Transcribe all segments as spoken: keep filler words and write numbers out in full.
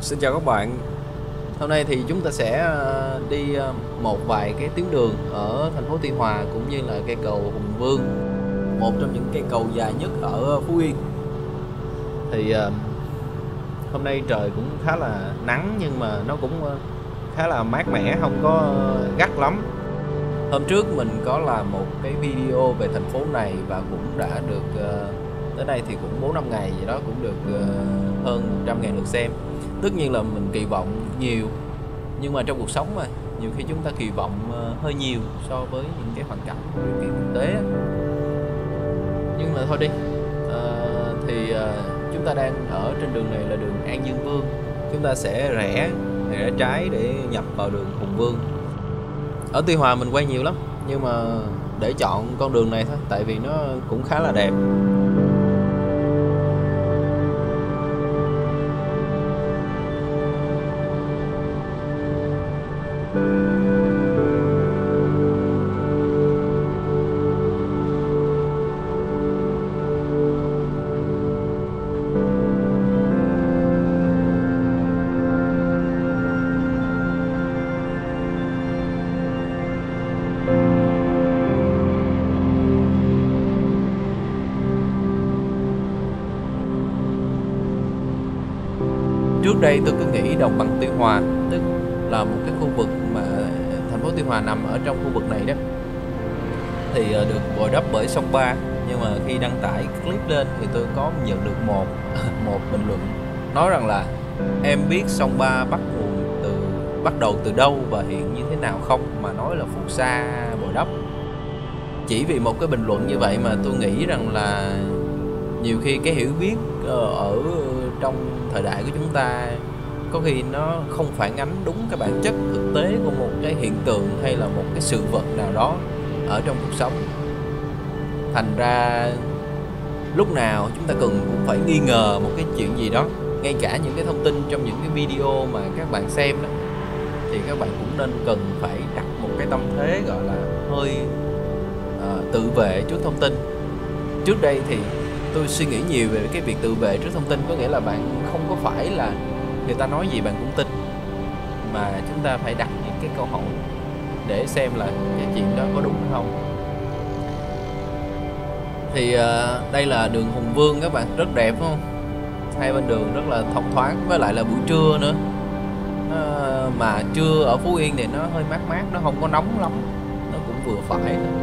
Xin chào các bạn. Hôm nay thì chúng ta sẽ đi một vài cái tuyến đường ở thành phố Tuy Hòa cũng như là cây cầu Hùng Vương, một trong những cây cầu dài nhất ở Phú Yên. Thì hôm nay trời cũng khá là nắng nhưng mà nó cũng khá là mát mẻ, không có gắt lắm. Hôm trước mình có làm một cái video về thành phố này và cũng đã được tới đây thì cũng bốn năm ngày gì đó, cũng được hơn một trăm ngàn lượt xem. Tất nhiên là mình kỳ vọng nhiều, nhưng mà trong cuộc sống mà nhiều khi chúng ta kỳ vọng hơi nhiều so với những cái hoàn cảnh điều kiện thực tế. Nhưng mà thôi đi, à, thì à, chúng ta đang ở trên đường này là đường An Dương Vương. Chúng ta sẽ rẽ rẽ trái để nhập vào đường Hùng Vương. Ở Tuy Hòa mình quay nhiều lắm, nhưng mà để chọn con đường này thôi, tại vì nó cũng khá là đẹp. Trước đây tôi cứ nghĩ đồng bằng Tuy Hòa tức là một cái khu vực mà thành phố Tuy Hòa nằm ở trong khu vực này đó thì được bồi đắp bởi sông Ba. Nhưng mà khi đăng tải clip lên thì tôi có nhận được một một bình luận nói rằng là em biết sông Ba bắt nguồn từ bắt đầu từ đâu và hiện như thế nào không, mà nói là phù sa bồi đắp. Chỉ vì một cái bình luận như vậy mà tôi nghĩ rằng là nhiều khi cái hiểu biết ở trong thời đại của chúng ta có khi nó không phản ánh đúng cái bản chất thực tế của một cái hiện tượng hay là một cái sự vật nào đó ở trong cuộc sống. Thành ra lúc nào chúng ta cần cũng phải nghi ngờ một cái chuyện gì đó. Ngay cả những cái thông tin trong những cái video mà các bạn xem đó thì các bạn cũng nên cần phải đặt một cái tâm thế gọi là hơi uh, tự vệ trước thông tin. Trước đây thì tôi suy nghĩ nhiều về cái việc tự vệ trước thông tin, có nghĩa là bạn không có phải là người ta nói gì bạn cũng tin, mà chúng ta phải đặt những cái câu hỏi để xem là cái chuyện đó có đúng hay không. Thì uh, đây là đường Hùng Vương các bạn, rất đẹp không? Hai bên đường rất là thông thoáng, với lại là buổi trưa nữa. Uh, mà trưa ở Phú Yên thì nó hơi mát mát, nó không có nóng lắm, nó cũng vừa phải thôi.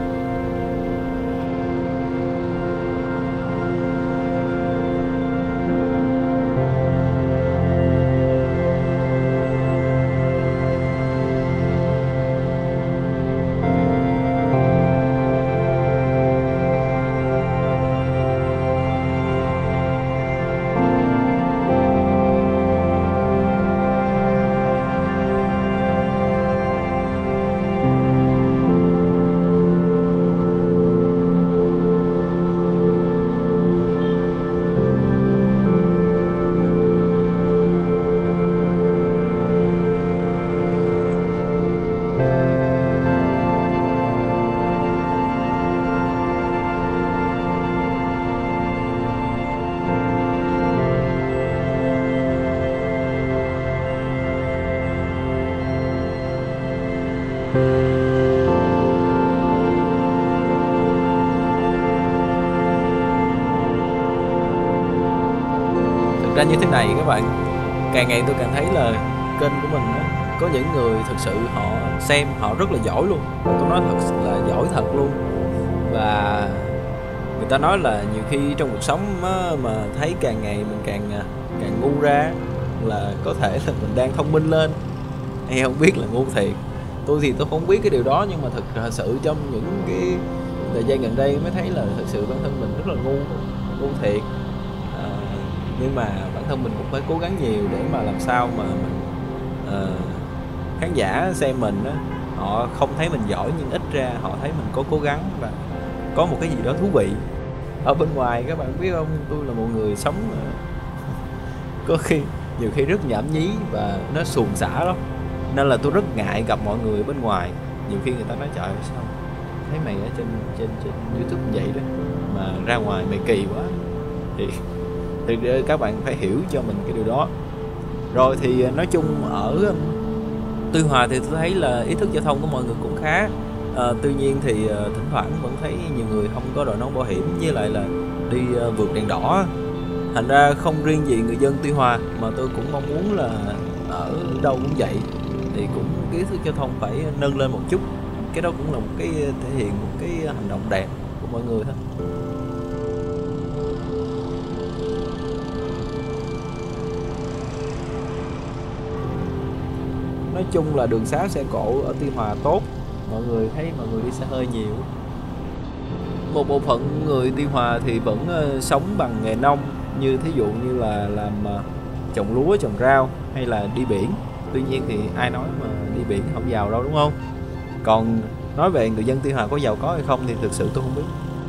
Thực ra như thế này các bạn, càng ngày tôi càng thấy là kênh của mình đó, có những người thực sự họ xem họ rất là giỏi luôn, tôi nói thật là giỏi thật luôn. Và người ta nói là nhiều khi trong cuộc sống á, mà thấy càng ngày mình càng càng ngu ra, là có thể là mình đang thông minh lên hay không biết là ngu thiệt. Tôi thì tôi không biết cái điều đó, nhưng mà thực sự trong những cái thời gian gần đây mới thấy là thực sự bản thân mình rất là ngu ngu thiệt. À, nhưng mà bản thân mình cũng phải cố gắng nhiều để mà làm sao mà mình à, khán giả xem mình á, họ không thấy mình giỏi nhưng ít ra họ thấy mình có cố gắng và có một cái gì đó thú vị. Ở bên ngoài các bạn biết không, tôi là một người sống có khi nhiều khi rất nhảm nhí và nó suồng xả lắm, nên là tôi rất ngại gặp mọi người bên ngoài. Nhiều khi người ta nói trời ơi sao thấy mày ở trên trên trên YouTube vậy đó mà ra ngoài mày kỳ quá, thì thì các bạn phải hiểu cho mình cái điều đó. Rồi thì nói chung ở Tuy Hòa thì tôi thấy là ý thức giao thông của mọi người cũng khá. À, tuy nhiên thì thỉnh thoảng vẫn thấy nhiều người không có đội nón bảo hiểm, với lại là đi vượt đèn đỏ. Thành ra không riêng gì người dân Tuy Hòa mà tôi cũng mong muốn là ở đâu cũng vậy, thì cũng cái ý thức giao thông phải nâng lên một chút. Cái đó cũng là một cái thể hiện một cái hành động đẹp của mọi người thôi. Nói chung là đường xá xe cộ ở Tuy Hòa tốt, mọi người thấy mọi người đi xe hơi nhiều. Một bộ phận người Tuy Hòa thì vẫn uh, sống bằng nghề nông, như thí dụ như là làm uh, trồng lúa, trồng rau hay là đi biển. Tuy nhiên thì ai nói mà đi biển không giàu đâu, đúng không? Còn nói về người dân Tuy Hòa có giàu có hay không thì thực sự tôi không biết.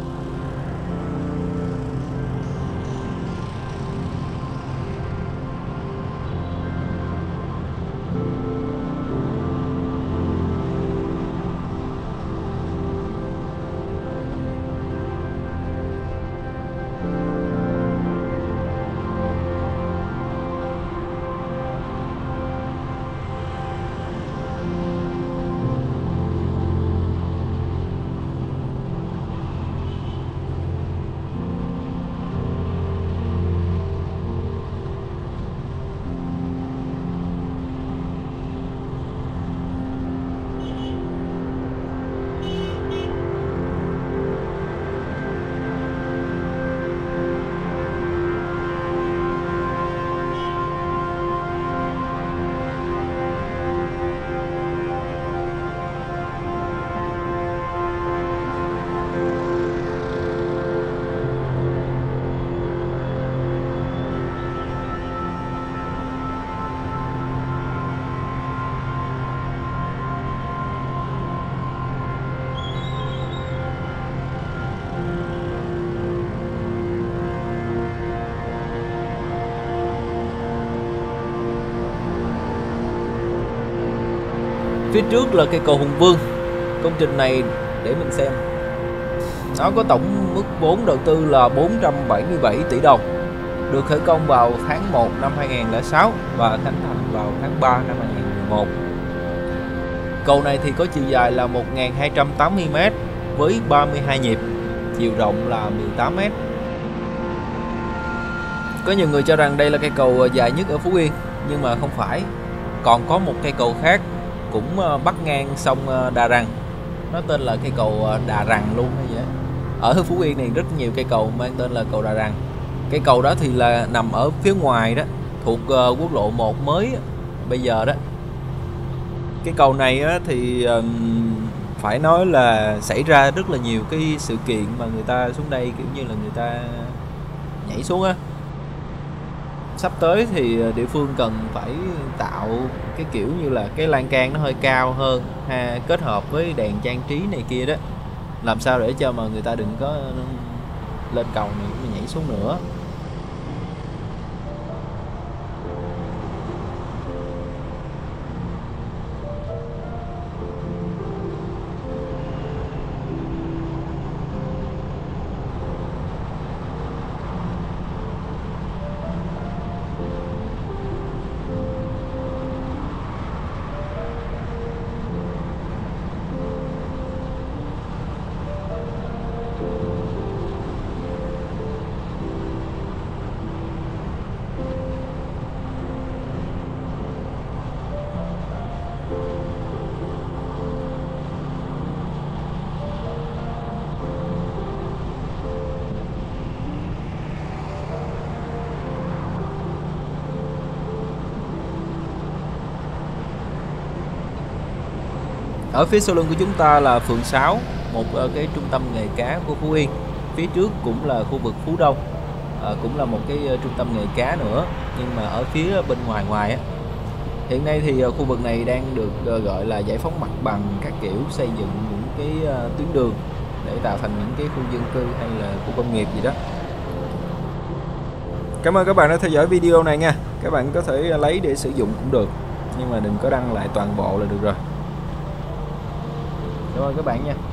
Phía trước là cây cầu Hùng Vương. Công trình này để mình xem, nó có tổng mức vốn đầu tư là bốn trăm bảy mươi bảy tỷ đồng, được khởi công vào tháng một năm hai nghìn không trăm lẻ sáu và khánh thành vào tháng ba năm hai nghìn không trăm mười một. Cầu này thì có chiều dài là một nghìn hai trăm tám mươi mét với ba mươi hai nhịp, chiều rộng là mười tám mét. Có nhiều người cho rằng đây là cây cầu dài nhất ở Phú Yên, nhưng mà không phải. Còn có một cây cầu khác cũng bắc ngang sông Đà Răng, nó tên là cây cầu Đà Răng luôn hay gì đó. Ở Phú Yên này rất nhiều cây cầu mang tên là cầu Đà Răng. Cây cầu đó thì là nằm ở phía ngoài đó, thuộc uh, quốc lộ một mới bây giờ đó. Cái cầu này á, thì um, phải nói là xảy ra rất là nhiều cái sự kiện mà người ta xuống đây kiểu như là người ta nhảy xuống á. Sắp tới thì địa phương cần phải tạo cái kiểu như là cái lan can nó hơi cao hơn ha, kết hợp với đèn trang trí này kia đó, làm sao để cho mà người ta đừng có lên cầu này cũng nhảy xuống nữa. Ở phía sau lưng của chúng ta là phường sáu, một cái trung tâm nghề cá của Phú Yên. Phía trước cũng là khu vực Phú Đông, à, cũng là một cái trung tâm nghề cá nữa, nhưng mà ở phía bên ngoài ngoài á. Hiện nay thì khu vực này đang được gọi là giải phóng mặt bằng các kiểu, xây dựng những cái tuyến đường để tạo thành những cái khu dân cư hay là khu công nghiệp gì đó. Cảm ơn các bạn đã theo dõi video này nha. Các bạn có thể lấy để sử dụng cũng được, nhưng mà đừng có đăng lại toàn bộ là được rồi. Cảm ơn các bạn nha.